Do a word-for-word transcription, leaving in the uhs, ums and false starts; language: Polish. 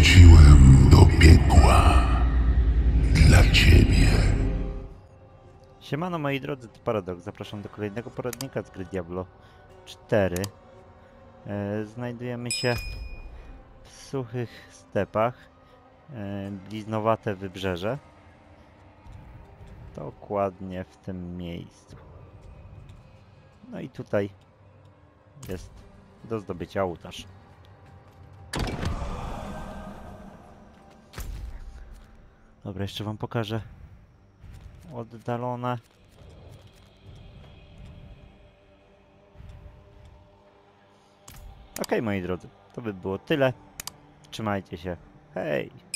Wróciłem do piekła dla ciebie. Siemano moi drodzy, to Paradox. Zapraszam do kolejnego poradnika z gry Diablo cztery. E, znajdujemy się w suchych stepach, e, bliznowate wybrzeże. Dokładnie w tym miejscu. No i tutaj jest do zdobycia ołtarz. Dobra, jeszcze wam pokażę oddalone. Okej, moi drodzy, to by było tyle. Trzymajcie się. Hej!